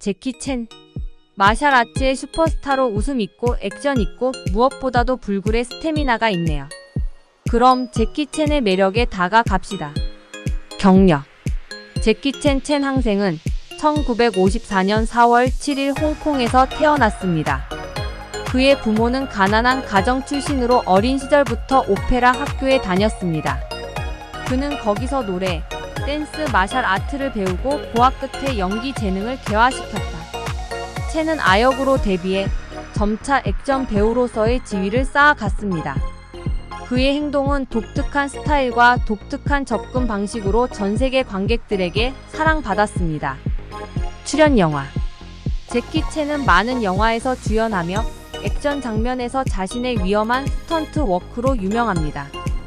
제키 챈. 마샬 아츠의 슈퍼스타로 웃음 있고 액션 있고 무엇보다도 불굴의 스태미나가 있네요. 그럼 제키 챈의 매력에 다가갑시다. 경력. 제키 챈 항생은 1954년 4월 7일 홍콩에서 태어났습니다. 그의 부모는 가난한 가정 출신으로 어린 시절부터 오페라 학교에 다녔습니다. 그는 거기서 노래, 댄스, 마샬 아트를 배우고 고학 끝에 연기 재능을 개화시켰다. 챈은 아역으로 데뷔해 점차 액션 배우로서의 지위를 쌓아갔습니다. 그의 행동은 독특한 스타일과 독특한 접근 방식으로 전세계 관객들에게 사랑받았습니다. 출연 영화. 제키 챈은 많은 영화에서 주연하며 액션 장면에서 자신의 위험한 스턴트 워크로 유명합니다.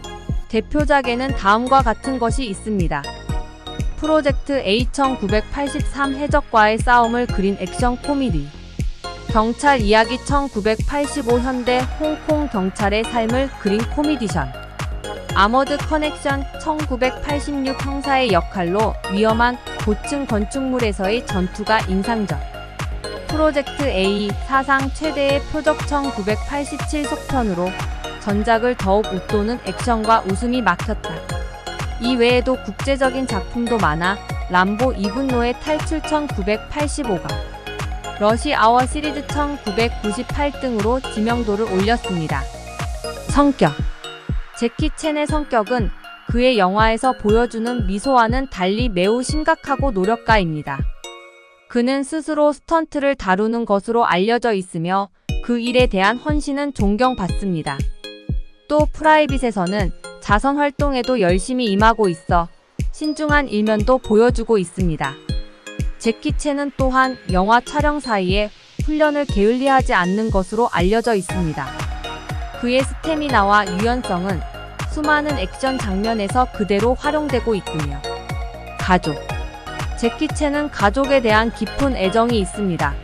대표작에는 다음과 같은 것이 있습니다. 프로젝트 A 1983 해적과의 싸움을 그린 액션 코미디. 경찰 이야기 1985 현대 홍콩 경찰의 삶을 그린 코미디션. 아머드 커넥션 1986 형사의 역할로 위험한 고층 건축물에서의 전투가 인상적. 프로젝트 A 사상 최대의 표적 1987 속편으로 전작을 더욱 웃도는 액션과 웃음이 막혔다. 이 외에도 국제적인 작품도 많아 람보 2분노의 탈출 1985가, 러시 아워 시리즈 1998 등으로 지명도를 올렸습니다. 성격. 제키 챈의 성격은 그의 영화에서 보여주는 미소와는 달리 매우 심각하고 노력가입니다. 그는 스스로 스턴트를 다루는 것으로 알려져 있으며 그 일에 대한 헌신은 존경받습니다. 또 프라이빗에서는 자선 활동에도 열심히 임하고 있어 신중한 일면도 보여주고 있습니다. 제키 챈은 또한 영화 촬영 사이에 훈련을 게을리하지 않는 것으로 알려져 있습니다. 그의 스태미나와 유연성은 수많은 액션 장면에서 그대로 활용되고 있군요. 가족. 제키 챈은 가족에 대한 깊은 애정이 있습니다.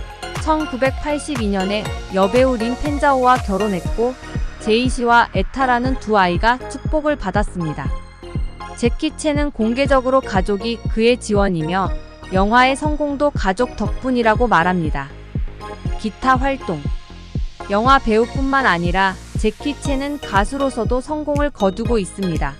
1982년에 여배우 린 펜자오와 결혼했고 제이시와 에타라는 두 아이가 축복을 받았습니다. 제키 챈은 공개적으로 가족이 그의 지원이며 영화의 성공도 가족 덕분이라고 말합니다. 기타 활동. 영화 배우뿐만 아니라 제키 챈은 가수로서도 성공을 거두고 있습니다.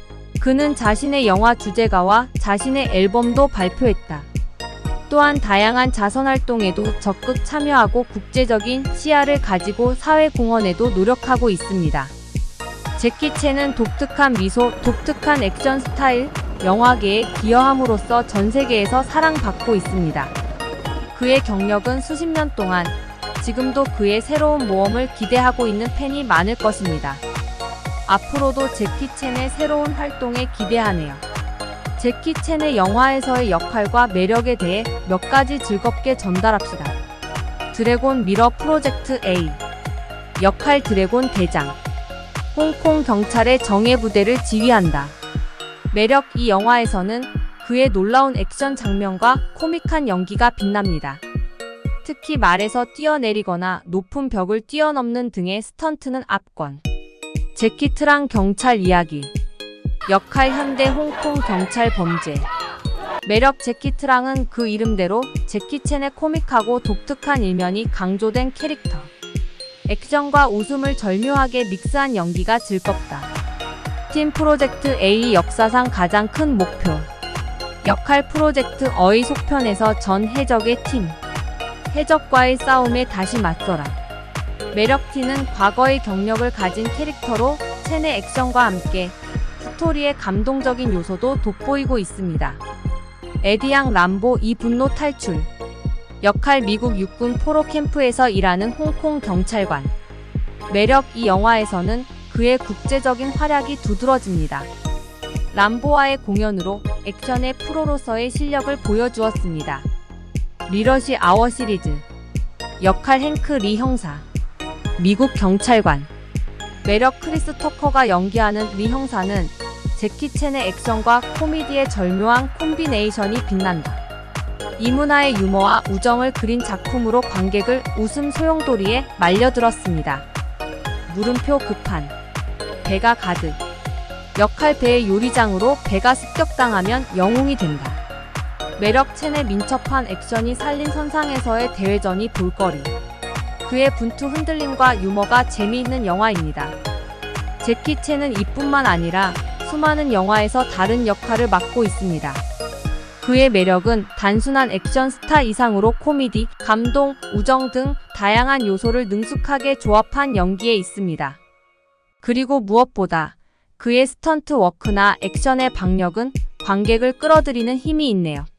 그는 자신의 영화 주제가와 자신의 앨범도 발표했다. 또한 다양한 자선활동에도 적극 참여하고 국제적인 시야를 가지고 사회공헌에도 노력하고 있습니다. 제키 챈은 독특한 미소, 독특한 액션 스타일, 영화계에 기여함으로써 전 세계에서 사랑받고 있습니다. 그의 경력은 수십 년 동안, 지금도 그의 새로운 모험을 기대하고 있는 팬이 많을 것입니다. 앞으로도 제키 챈의 새로운 활동에 기대하네요. 제키 챈의 영화에서의 역할과 매력에 대해 몇 가지 즐겁게 전달합시다. 드래곤 미러 프로젝트 A. 역할 드래곤 대장. 홍콩 경찰의 정예 부대를 지휘한다. 매력. 이 영화에서는 그의 놀라운 액션 장면과 코믹한 연기가 빛납니다. 특히 말에서 뛰어내리거나 높은 벽을 뛰어넘는 등의 스턴트는 압권. 제키 트랑 경찰 이야기. 역할 현대 홍콩 경찰 범죄. 매력. 제키 트랑은 그 이름대로 제키 챈의 코믹하고 독특한 일면이 강조된 캐릭터. 액션과 웃음을 절묘하게 믹스한 연기가 즐겁다. 팀 프로젝트 A 역사상 가장 큰 목표. 역할 프로젝트 어의 속편에서 전 해적의 팀. 해적과의 싸움에 다시 맞서라. 매력. T는 과거의 경력을 가진 캐릭터로 챈의 액션과 함께 스토리의 감동적인 요소도 돋보이고 있습니다. 에디양 람보 2분노 탈출. 역할 미국 육군 포로 캠프에서 일하는 홍콩 경찰관. 매력. 이 영화에서는 그의 국제적인 활약이 두드러집니다. 람보와의 공연으로 액션의 프로로서의 실력을 보여주었습니다. 리러시 아워 시리즈. 역할 행크 리 형사. 미국 경찰관. 매력. 크리스 터커가 연기하는 리 형사는 제키 챈의 액션과 코미디의 절묘한 콤비네이션이 빛난다. 이문화의 유머와 우정을 그린 작품으로 관객을 웃음 소용돌이에 말려들었습니다. 물음표 급한. 배가 가득. 역할 배의 요리장으로 배가 습격당하면 영웅이 된다. 매력 첸의 민첩한 액션이 살린 선상에서의 대회전이 볼거리. 그의 분투 흔들림과 유머가 재미있는 영화입니다. 제키 첸은 이뿐만 아니라 수많은 영화에서 다른 역할을 맡고 있습니다. 그의 매력은 단순한 액션 스타 이상으로 코미디, 감동, 우정 등 다양한 요소를 능숙하게 조합한 연기에 있습니다. 그리고 무엇보다 그의 스턴트 워크나 액션의 박력은 관객을 끌어들이는 힘이 있네요.